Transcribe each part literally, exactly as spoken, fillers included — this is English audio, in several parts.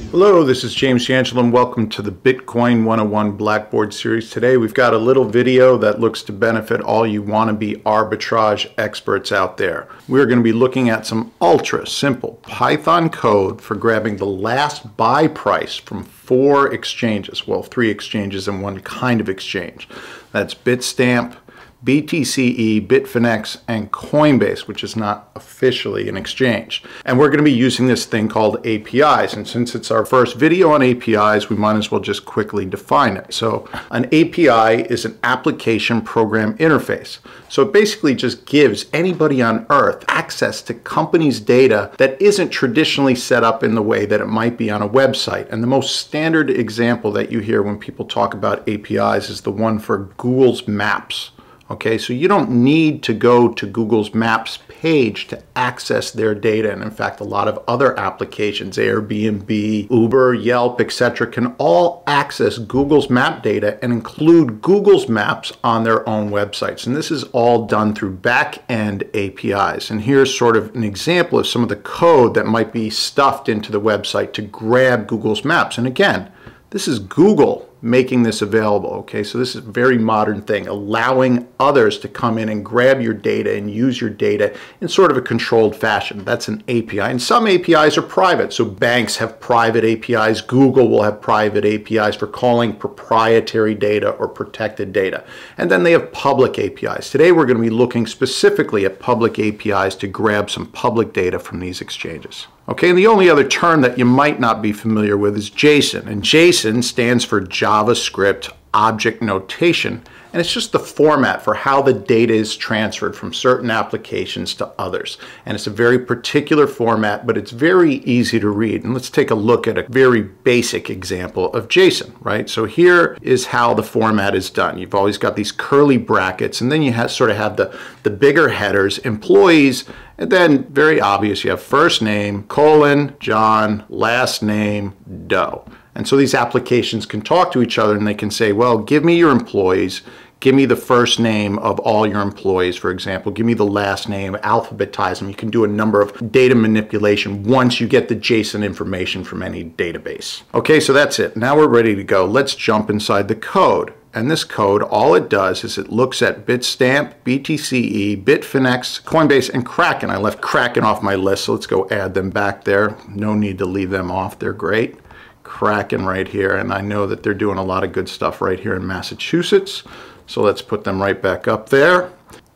Hello, this is James D'Angelo and welcome to the Bitcoin one oh one Blackboard series. Today we've got a little video that looks to benefit all you wannabe arbitrage experts out there. We're going to be looking at some ultra simple Python code for grabbing the last buy price from four exchanges. Well, three exchanges and one kind of exchange. That's Bitstamp, B T C E, Bitfinex, and Coinbase, which is not officially an exchange. And we're going to be using this thing called A P Is. And since it's our first video on A P Is, we might as well just quickly define it. So an A P I is an application program interface. So it basically just gives anybody on earth access to companies' data that isn't traditionally set up in the way that it might be on a website. And the most standard example that you hear when people talk about A P Is is the one for Google's Maps. Okay, so you don't need to go to Google's Maps page to access their data. And in fact, a lot of other applications, Airbnb, Uber, Yelp, et cetera, can all access Google's map data and include Google's Maps on their own websites. And this is all done through back-end A P Is. And here's sort of an example of some of the code that might be stuffed into the website to grab Google's Maps. And again, this is Google making this available, okay? So this is a very modern thing, allowing others to come in and grab your data and use your data in sort of a controlled fashion. That's an A P I. And some A P Is are private. So banks have private A P Is. Google will have private A P Is for calling proprietary data or protected data. And then they have public A P Is. Today we're going to be looking specifically at public A P Is to grab some public data from these exchanges. Okay, and the only other term that you might not be familiar with is JSON. And JSON stands for JavaScript Object Notation. And it's just the format for how the data is transferred from certain applications to others. And it's a very particular format, but it's very easy to read. And let's take a look at a very basic example of JSON, right? So here is how the format is done. You've always got these curly brackets, and then you have, sort of have the, the bigger headers, employees, and then very obvious, you have first name, colon, John, last name, Doe. And so these applications can talk to each other and they can say, well, give me your employees, give me the first name of all your employees, for example, give me the last name, alphabetize them. You can do a number of data manipulation once you get the JSON information from any database. Okay, so that's it. Now we're ready to go. Let's jump inside the code. And this code, all it does is it looks at Bitstamp, B T C E, Bitfinex, Coinbase, and Kraken. I left Kraken off my list, so let's go add them back there. No need to leave them off. They're great. Kraken right here, and I know that they're doing a lot of good stuff right here in Massachusetts. So let's put them right back up there.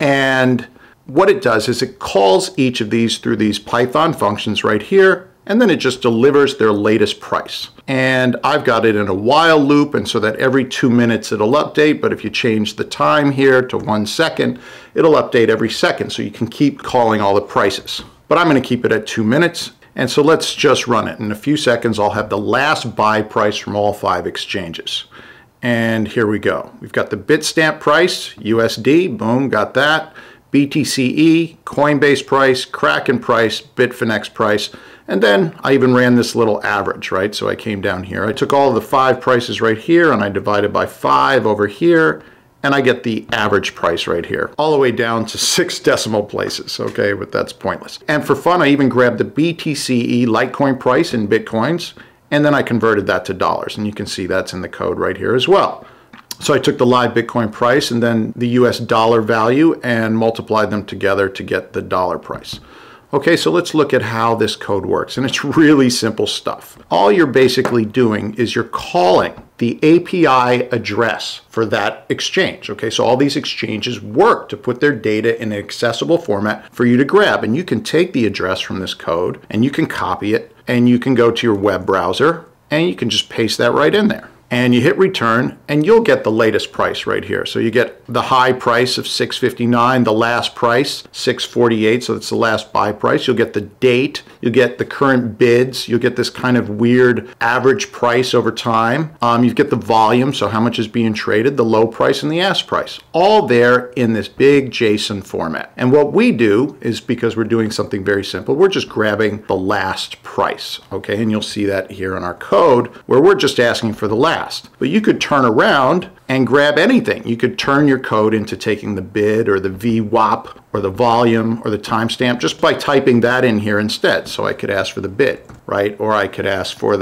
And what it does is it calls each of these through these Python functions right here, and then it just delivers their latest price. And I've got it in a while loop, and so that every two minutes it'll update, but if you change the time here to one second, it'll update every second, so you can keep calling all the prices. But I'm going to keep it at two minutes. And so let's just run it. In a few seconds, I'll have the last buy price from all five exchanges. And here we go. We've got the Bitstamp price, U S D, boom, got that. B T C E, Coinbase price, Kraken price, Bitfinex price. And then I even ran this little average, right? So I came down here. I took all of the five prices right here and I divided by five over here. And I get the average price right here, all the way down to six decimal places, okay, but that's pointless. And for fun, I even grabbed the B T C E Litecoin price in Bitcoins, and then I converted that to dollars, and you can see that's in the code right here as well. So I took the live Bitcoin price and then the U S dollar value and multiplied them together to get the dollar price. Okay, so let's look at how this code works, and it's really simple stuff. All you're basically doing is you're calling the A P I address for that exchange. Okay, so all these exchanges work to put their data in an accessible format for you to grab, and you can take the address from this code and you can copy it and you can go to your web browser and you can just paste that right in there. And you hit return and you'll get the latest price right here. So you get the high price of six fifty-nine, the last price six forty-eight, so that's the last buy price. You'll get the date, you'll get the current bids, you'll get this kind of weird average price over time. Um, you get the volume, so how much is being traded, the low price and the ask price, all there in this big JSON format. And what we do is, because we're doing something very simple, we're just grabbing the last price, okay? And you'll see that here in our code where we're just asking for the last. But you could turn around and grab anything. You could turn your code into taking the bid or the V WAP or the volume or the timestamp just by typing that in here instead. So I could ask for the bid, right? Or I could ask for the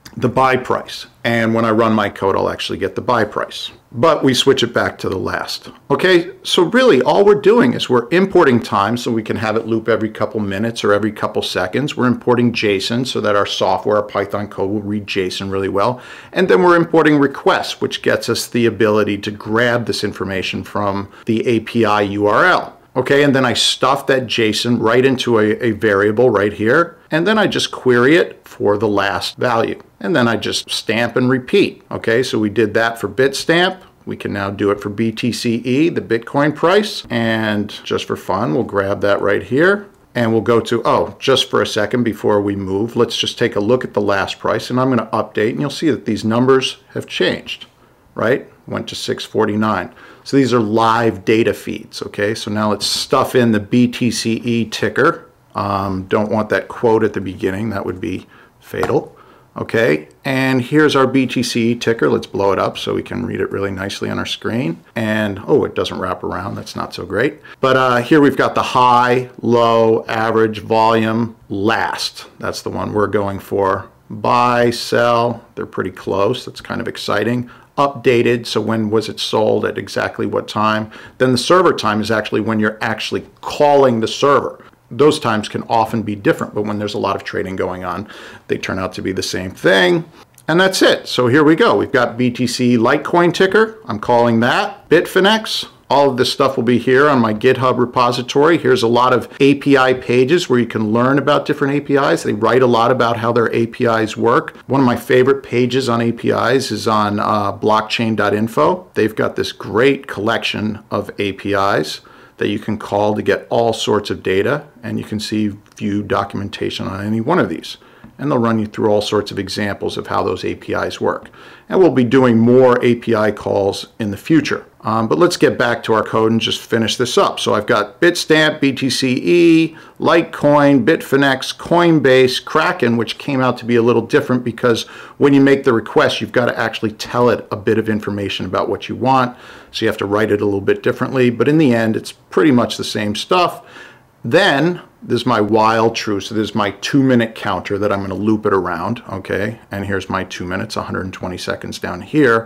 the buy price. And when I run my code, I'll actually get the buy price. But we switch it back to the last. Okay, so really all we're doing is we're importing time so we can have it loop every couple minutes or every couple seconds. We're importing JSON so that our software, our Python code will read JSON really well. And then we're importing requests, which gets us the ability to grab this information from the A P I U R L. Okay, and then I stuff that JSON right into a, a variable right here, and then I just query it for the last value. And then I just stamp and repeat. Okay, so we did that for Bitstamp. We can now do it for B T C E, the Bitcoin price. And just for fun, we'll grab that right here. And we'll go to, oh, just for a second before we move, let's just take a look at the last price. And I'm going to update, and you'll see that these numbers have changed, right? Went to six forty-nine. So these are live data feeds, okay? So now let's stuff in the B T C E ticker. Um, don't want that quote at the beginning. That would be fatal, okay? And here's our B T C E ticker. Let's blow it up so we can read it really nicely on our screen. And, oh, it doesn't wrap around. That's not so great. But uh, here we've got the high, low, average, volume, last. That's the one we're going for. Buy, sell, they're pretty close. That's kind of exciting. Updated, so when was it sold, at exactly what time. Then the server time is actually when you're actually calling the server. Those times can often be different, but when there's a lot of trading going on, they turn out to be the same thing. And that's it. So here we go. We've got B T C Litecoin ticker. I'm calling that Bitfinex. All of this stuff will be here on my GitHub repository. Here's a lot of A P I pages where you can learn about different A P Is. They write a lot about how their A P Is work. One of my favorite pages on A P Is is on uh, blockchain dot info. They've got this great collection of A P Is that you can call to get all sorts of data, and you can see view documentation on any one of these. And they'll run you through all sorts of examples of how those A P Is work. And we'll be doing more A P I calls in the future. Um, but let's get back to our code and just finish this up. So I've got Bitstamp, B T C E, Litecoin, Bitfinex, Coinbase, Kraken, which came out to be a little different because when you make the request, you've got to actually tell it a bit of information about what you want. So you have to write it a little bit differently. But in the end, it's pretty much the same stuff. Then this is my while true. So this is my two minute counter that I'm going to loop it around. Okay. And here's my two minutes, one hundred twenty seconds down here.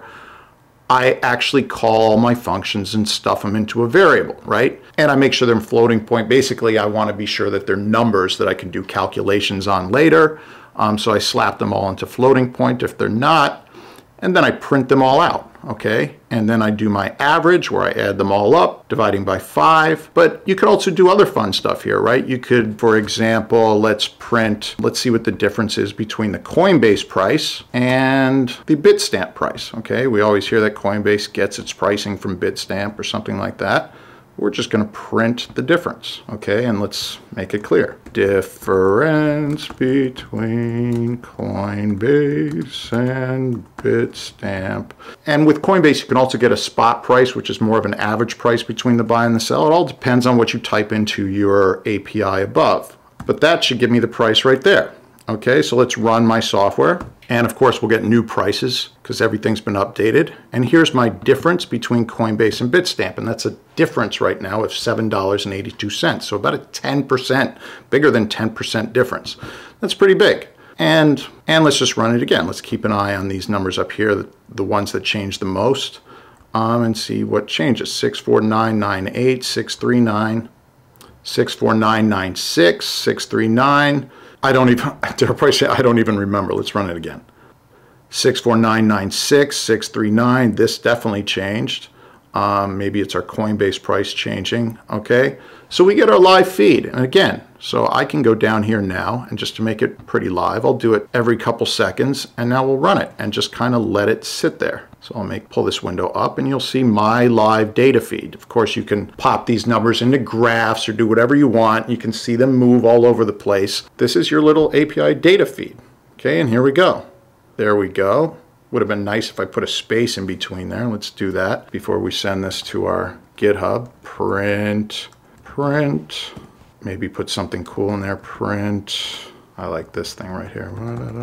I actually call all my functions and stuff them into a variable, right? And I make sure they're floating point. Basically, I want to be sure that they're numbers that I can do calculations on later. Um, so I slap them all into floating point if they're not, and then I print them all out, okay? And then I do my average where I add them all up, dividing by five. But you could also do other fun stuff here, right? You could, for example, let's print, let's see what the difference is between the Coinbase price and the Bitstamp price, okay? We always hear that Coinbase gets its pricing from Bitstamp or something like that. We're just going to print the difference, okay? And let's make it clear. Difference between Coinbase and Bitstamp. And with Coinbase, you can also get a spot price, which is more of an average price between the buy and the sell. It all depends on what you type into your A P I above. But that should give me the price right there. Okay, so let's run my software. And of course, we'll get new prices because everything's been updated. And here's my difference between Coinbase and Bitstamp. And that's a difference right now of seven dollars and eighty-two cents. So about a ten percent, bigger than ten percent difference. That's pretty big. And, and let's just run it again. Let's keep an eye on these numbers up here, the, the ones that change the most, um, and see what changes. six four nine nine eight, six three nine, six four nine nine six, six three nine. I don't even, did our price, I don't even remember. Let's run it again. six four nine nine six, six three nine. This definitely changed. Um, maybe it's our Coinbase price changing. Okay. So we get our live feed. And again, so I can go down here now, and just to make it pretty live, I'll do it every couple seconds, and now we'll run it and just kind of let it sit there. So I'll make pull this window up, and you'll see my live data feed. Of course, you can pop these numbers into graphs or do whatever you want. You can see them move all over the place. This is your little A P I data feed. Okay, and here we go. There we go. Would have been nice if I put a space in between there. Let's do that before we send this to our GitHub. Print, print. Maybe put something cool in there. Print. I like this thing right here.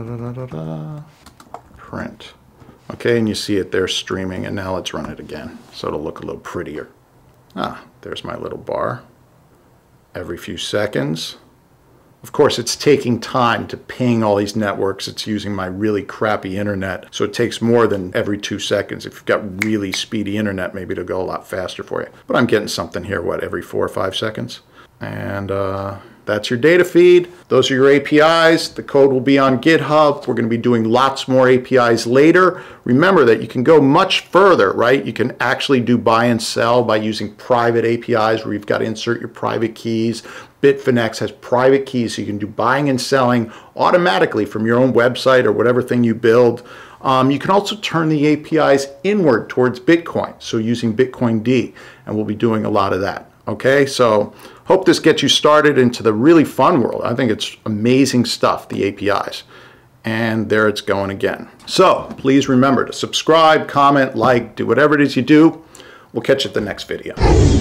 Print. Okay, and you see it there streaming, and now let's run it again so it'll look a little prettier. Ah, there's my little bar. Every few seconds, Of course, it's taking time to ping all these networks. It's using my really crappy internet, so it takes more than every two seconds. If you've got really speedy internet, maybe it'll go a lot faster for you. But I'm getting something here, what, every four or five seconds? And uh, that's your data feed. Those are your A P Is. The code will be on GitHub. We're going to be doing lots more A P Is later. Remember that you can go much further, right? You can actually do buy and sell by using private A P Is where you've got to insert your private keys. Bitfinex has private keys, so you can do buying and selling automatically from your own website or whatever thing you build. Um, you can also turn the A P Is inward towards Bitcoin, so using Bitcoin D, and we'll be doing a lot of that. Okay, so hope this gets you started into the really fun world. I think it's amazing stuff, the A P Is. And there it's going again. So please remember to subscribe, comment, like, do whatever it is you do. We'll catch you at the next video.